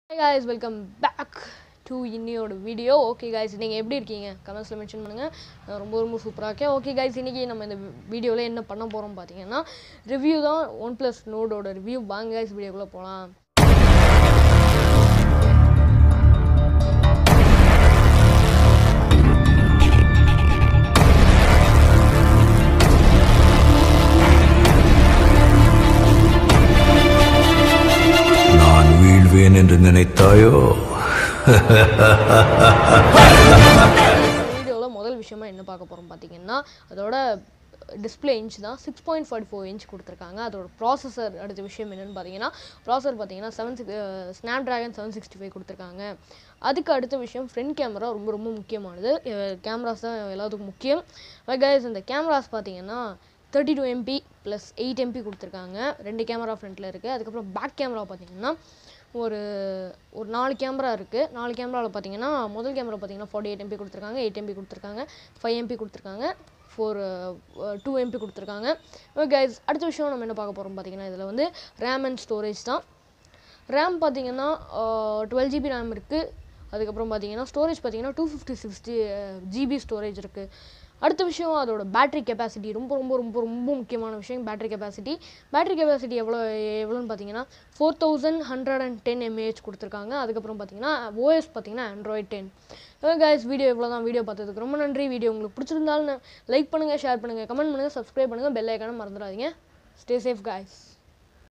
Hey guys, welcome back to இன்னியோட வீடியோ. Okay guys, நீங்கள் எப்படி இருக்கீங்க கமெண்ட்ஸில் மென்ஷன் பண்ணுங்கள். ரொம்ப சூப்பராக இருக்கேன். ஓகே guys, இன்றைக்கி நம்ம இந்த வீடியோவில் என்ன பண்ண போகிறோம் பார்த்தீங்கன்னா ரிவ்யூ தான். OnePlus Nordோட ரிவ்யூ. வாங்க guys, வீடியோக்குள்ளே போகலாம். என்று நினைத்தாயோ? வீடியோவில் முதல் விஷயமா என்ன பார்க்க போகிறோம் பார்த்தீங்கன்னா அதோட டிஸ்பிளே இன்ச் தான் 6.44 இன்ச் கொடுத்துருக்காங்க. அதோட ப்ராசஸர் அடுத்த விஷயம் என்னென்னு பார்த்தீங்கன்னா ப்ராசஸர் பார்த்தீங்கன்னா Snapdragon 765 கொடுத்துருக்காங்க. அதுக்கு அடுத்த விஷயம் ஃப்ரண்ட் கேமரா ரொம்ப முக்கியமானது. கேமராஸ் தான் எல்லாத்துக்கும் முக்கியம். கைஸ், இந்த கேமராஸ் பார்த்தீங்கன்னா 32 MP + 8 MP கொடுத்துருக்காங்க. 2 கேமரா ஃப்ரண்ட்டில் இருக்குது. அதுக்கப்புறம் பேக் கேமரா பார்த்தீங்கன்னா ஒரு 4 கேமரா இருக்குது. 4 கேமராவில் பார்த்தீங்கன்னா முதல் கேமரா பார்த்தீங்கன்னா 48 MP கொடுத்துருக்காங்க, 8 MP கொடுத்துருக்காங்க, 5 MP கொடுத்துருக்காங்க, 2 MP கொடுத்துருக்காங்க. கைஸ், அடுத்த விஷயம் நம்ம என்ன பார்க்க போகிறோம் பார்த்தீங்கன்னா இதில் வந்து ரேம் அண்ட் ஸ்டோரேஜ் தான். ரேம் பார்த்தீங்கன்னா 12 GB ரேம் இருக்குது. அதுக்கப்புறம் பார்த்தீங்கன்னா ஸ்டோரேஜ் பார்த்தீங்கன்னா 256 GB ஸ்டோரேஜ் இருக்குது. அடுத்த விஷயம் அதோட பேட்டரி கெப்பாசிட்டி ரொம்ப முக்கியமான விஷயம். பேட்டரி கெப்பாசிட்டி எவ்வளோன்னு பார்த்தீங்கன்னா 4110 mAh கொடுத்துருக்காங்க. அதுக்கப்புறம் பார்த்தீங்கன்னா OS பார்த்தீங்கன்னா Android 10. கைஸ், வீடியோ இவ்வளோ தான். வீடியோ பார்த்ததுக்கு ரொம்ப நன்றி. வீடியோ உங்களுக்கு பிடிச்சிருந்தாலும் லைக் பண்ணுங்கள், ஷேர் பண்ணுங்கள், கமெண்ட் பண்ணுங்கள், சப்ஸ்கிரைப் பண்ணுங்கள், பெல் ஐக்கானை மறந்துடாதீங்க. Stay safe guys.